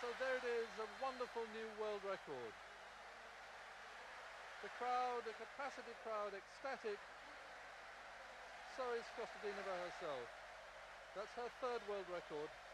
So there it is, a wonderful new world record. The crowd, the capacity crowd, ecstatic. So is Kostadinova herself. That's her third world record.